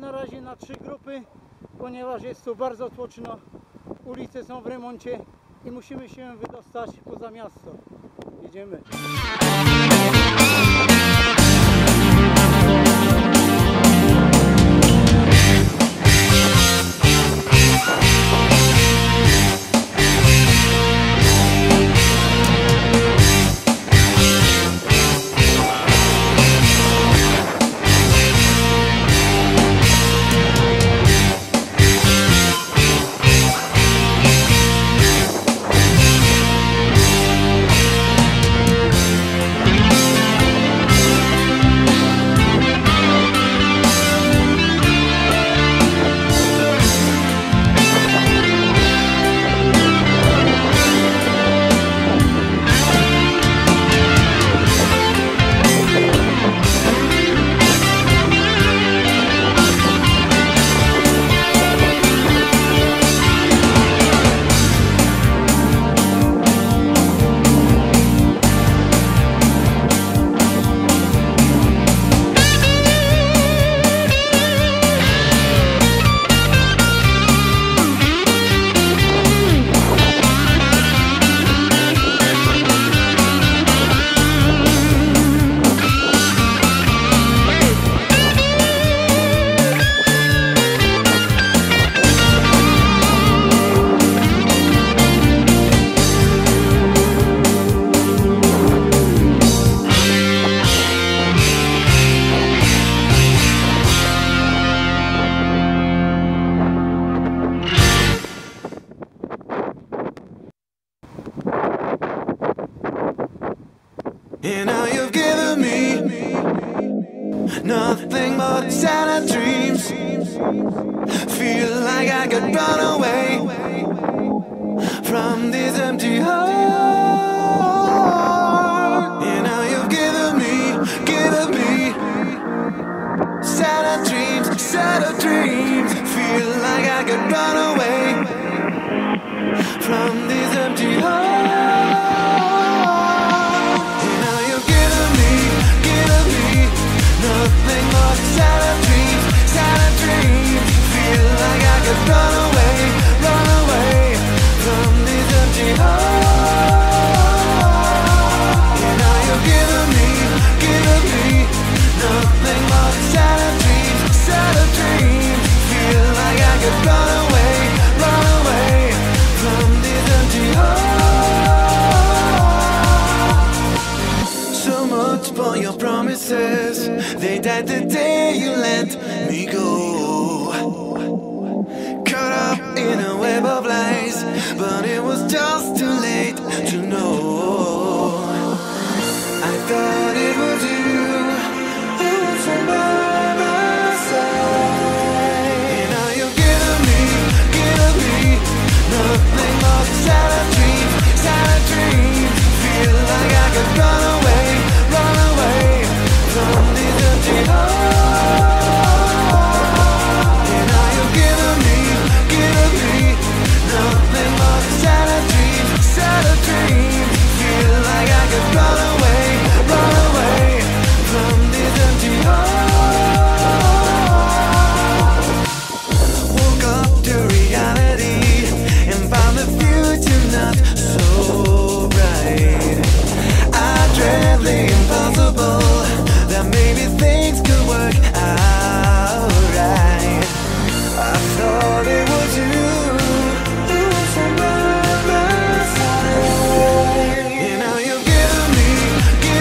na razie na 3 grupy, ponieważ jest tu bardzo tłoczno, ulice są w remoncie i musimy się wydostać poza miasto. Jedziemy. And now you've given me nothing but sad dreams. Feel like I could run away from this empty heart. And now you've given me sad dreams. Feel like I could run away from this empty heart. Nothing but sad dreams. Feel like I could run away from this empty heart. And now you're giving me nothing but sad dreams. Feel like I could run away from this empty heart. So much for your promises. They died the day you let me go. Caught up in a web of lies, but it was just too late to know. I thought it was you who was by my side. And now you're giving me nothing but sad dreams. Feel like I could run away from this empty heart. And now you're giving me nothing but sad dreams. Feel like I could run away from this empty heart. Woke up to reality and found the future not so bright. I dread the impossible, that maybe things could work out right. I thought it was you who was by my side. And now you're giving me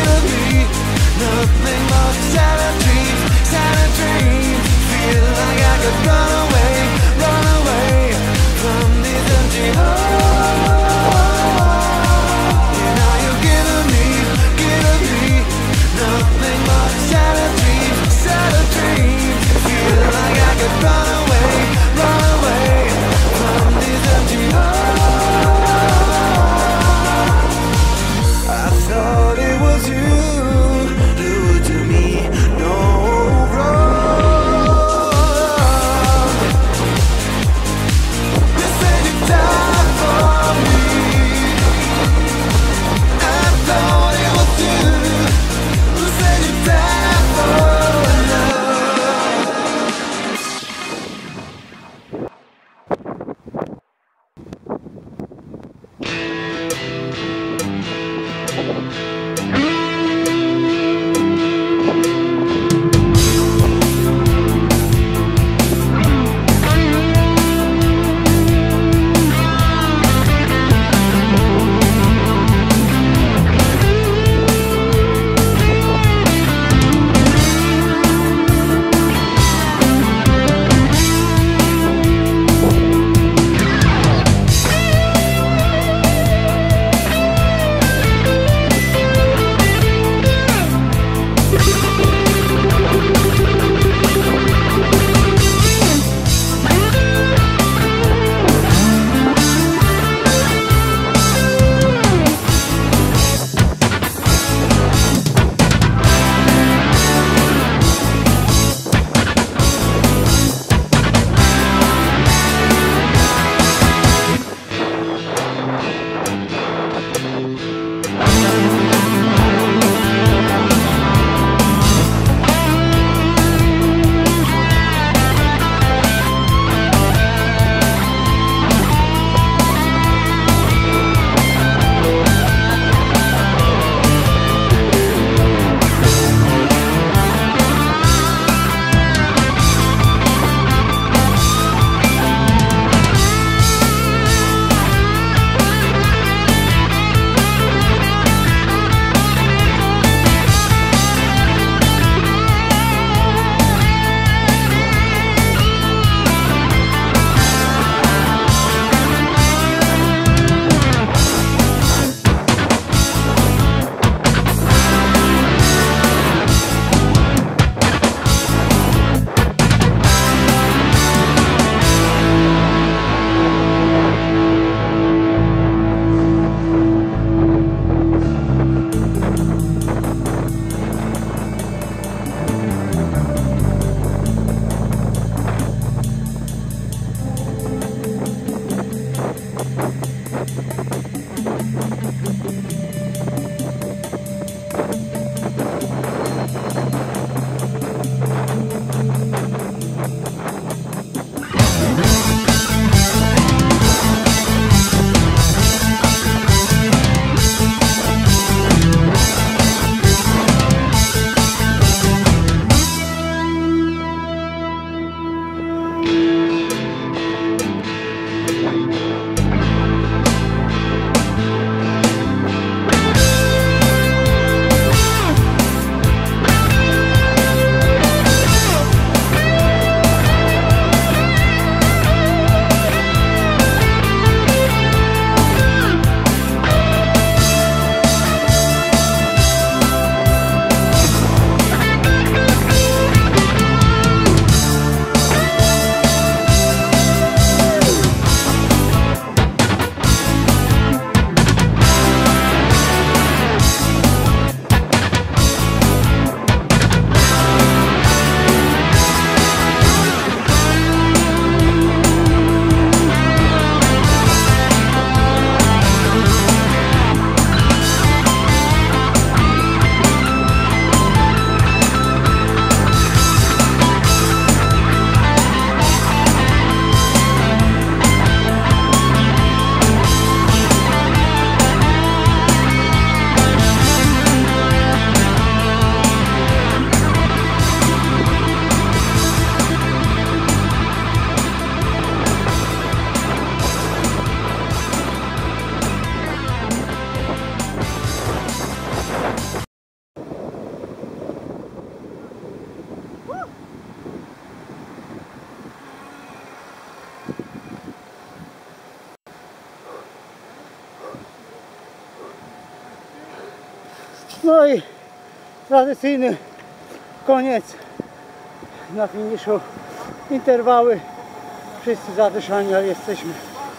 No i tradycyjny koniec na finiszu. Interwały. Wszyscy zadyszani, ale jesteśmy.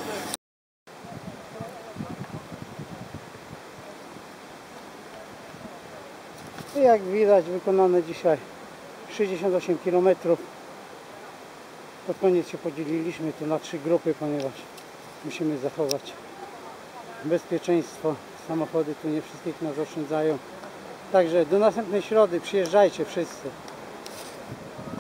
I jak widać, wykonane dzisiaj 68 km. Pod koniec się podzieliliśmy tu na 3 grupy, ponieważ musimy zachować bezpieczeństwo. Samochody tu nie wszystkich nas oszczędzają. Także do następnej środy przyjeżdżajcie wszyscy.